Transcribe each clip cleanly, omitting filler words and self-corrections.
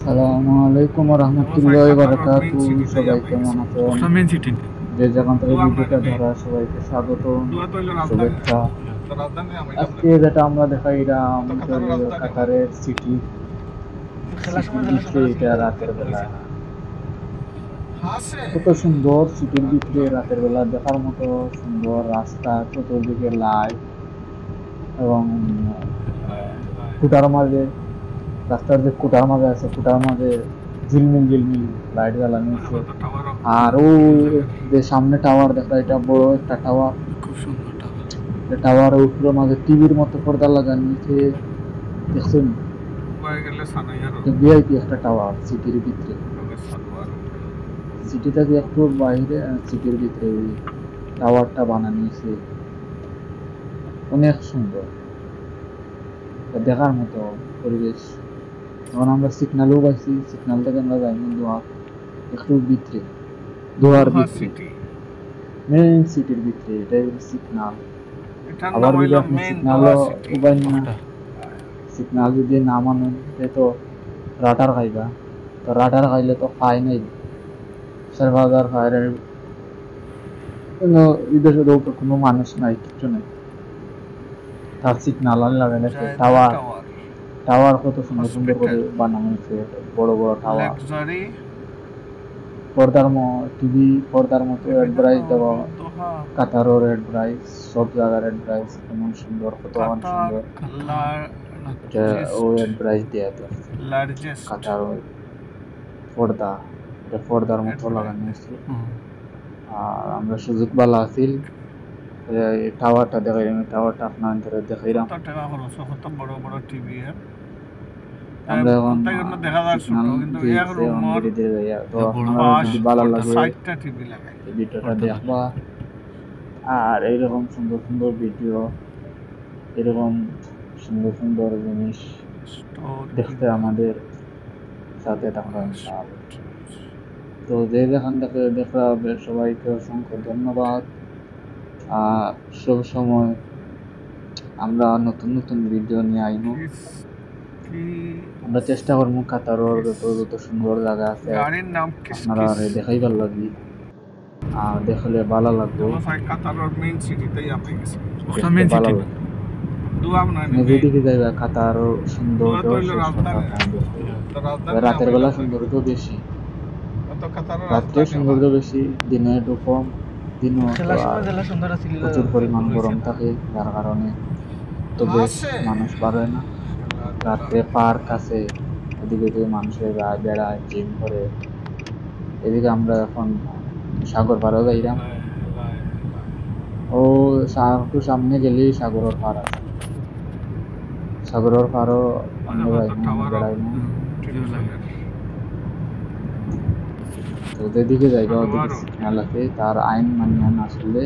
আসসালামু আলাইকুম ওয়া রাহমাতুল্লাহি ওয়া বারাকাতুহু। সবাই কেমন আছেন? যে যেখান থেকে ভিডিওটা ধরা সবাইকে স্বাগত, শুভেচ্ছা। আজকে যেটা আমরা দেখাই এটা আমাদের কাতারের সিটি এটা রাতের বেলা কত সুন্দর। সিটির ভিতরে রাতের বেলা দেখার মতো সুন্দর রাস্তা, চতুর্দিকে লাইট এবং কুটার মাঝে রাস্তার যে কুটার মাঝে আছে, কুটার মাঝে ঝিলমিল ঝিলমিল লাইট জ্বালানো আছে। আর ও যে সামনে টাওয়ার দেখা, এটা বড় একটা টাওয়ার, খুব সুন্দর টাওয়ার। টাওয়ারের উপরে মাঝে টিভির মতো পর্দা লাগানো আছে, দেখছেন? ভিআইপি একটা টাওয়ার সিটির ভিতরে, সিটি থেকে একটু বাইরে সিটির ভিতরে ওই টাওয়ারটা বানানো আছে, অনেক সুন্দর দেখার মতো পরিবেশ। এখন আমরা সিগন্যালও পাইছি, সিগন্যাল থেকে আমরা যাইনি দোয়ার একটু ভিতরে, দোয়ার ভিতরে মেইন সিটির ভিতরে, এটাই সিগন্যাল। আবার যদি আপনি সিগন্যালও উপায় না, সিগন্যাল যদি না মানেন তো রাটার খাইবা, তো রাটার খাইলে তো ফাইন এই সার্ভার ফায়ারের বিদেশের উপরে কোনো মানুষ নাই, কিছু নেই, তার সিগন্যাল লাগানো আছে। টাওয়ার টাওয়ার কত সুন্দর সুন্দর করে বানানো হয়েছে, বড় বড় টাওয়ার, পর্দার টিভি পর্দার মতো অ্যাডভার্টাইজ দেওয়া, কাতারও অ্যাডভার্টাইজ, সব জায়গার অ্যাডভার্টাইজ, কেমন সুন্দর, কত সুন্দর ও অ্যাডভার্টাইজ দেওয়া কাতার পর্দা, এটা পর্দার মতো লাগানো আছে। আর আমরা সুযোগ বালা আছিল টাওয়ারটা দেখাইলাম, টাওয়ারটা আপনার দেখাইলাম। আমরা এখন যদি ভালো লাগে ভিডিওটা দেখবা। আর এইরকম সুন্দর সুন্দর ভিডিও, এরকম সুন্দর সুন্দর জিনিস দেখতে আমাদের সাথে থাকবেন। তো যে যেখান থেকে দেখা হবে সবাইকে অসংখ্য ধন্যবাদ। আর সব সময় আমরা নতুন নতুন ভিডিও নিয়ে আইব, আমরা চেষ্টা করবো কাতারের যত সুন্দর জায়গা আছে আপনারা দেখাইবার লাগি, আর দেখলে ভালো লাগবে। যেদিকে যাইবা কাতার সৌন্দর্য রাতের বেলা সৌন্দর্য বেশি, রাত্রে সৌন্দর্য বেশি, দিনে একটু কম। দিনও প্রচুর পরিমাণ গরম থাকে, যার কারণে তো বেশ মানুষ বাড়ে না। রাত্রে পার্ক আছে, এদিকে মানুষের বেড়ায়, জিম করে। এদিকে আমরা এখন সাগর পাড়ও যাইলাম, ও একটু সামনে গেলেই সাগরের পাড় আছে, সাগরের পাড়ও আমরা বেড়াইলাম। তো যেদিকে যাইবা ওদিকে সিগন্যাল আছে, তার আইন মানিয়া না চললে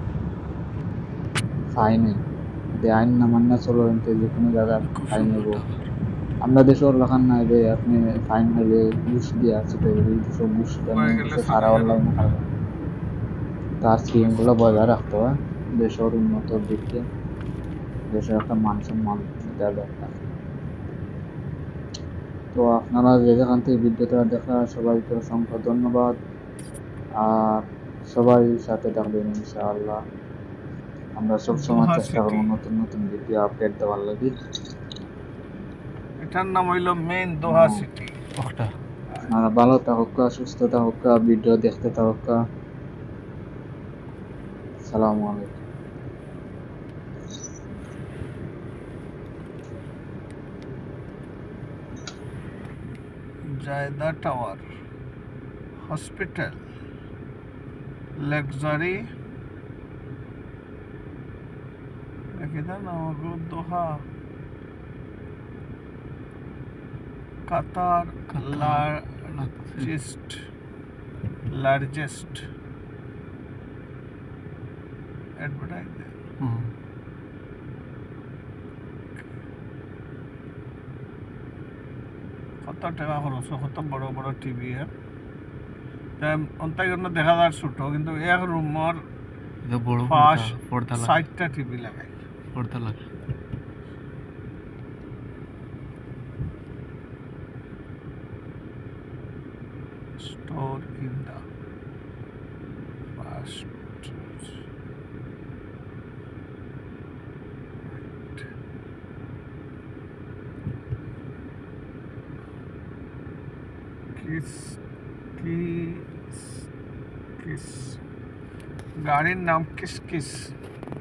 ফাইন হয়। যদি আইন না মানিয়া চলো যে কোনো জায়গায় ফাইন নেব। আমরা দেশের লাখান নাই যে আপনি ফাইন হলে ঘুষ দিয়ে ছুটে গেলে সব ঘুষ সারা অনলাইনে খাবে, তার শৃঙ্খলা বজায় রাখতে হয় দেশের উন্নতর দিকে, দেশের একটা মান সম্মান দেওয়া দরকার। তো আপনারা যে যেখান থেকে ভিডিওটা দেখা সবাইকে অসংখ্য ধন্যবাদ। আর সবাই সাথে থাকবেন ইনশাআল্লাহ। আমরা সবসময় চেষ্টা করবো নতুন নতুন ভিডিও আপডেট দেওয়ার লাগি। এটার নাম হইল মেইন দোহা সিটি। আপনারা ভালো থাকুক, সুস্থ থাকুক, ভিডিও দেখতে থাকুক। আসসালামু আলাইকুম। জায়দা tower, hospital, luxury, Doha, Qatar largest advertise. কত টাকা খরচ, কত বড় বড় টিভি, অন্তাই দেখা যায় ছোট, কিন্তু এক রুমর 60টা টিভি লাগাই, পর্দা লাগাই। store in the past. किस गाड़ीर नाम किस किस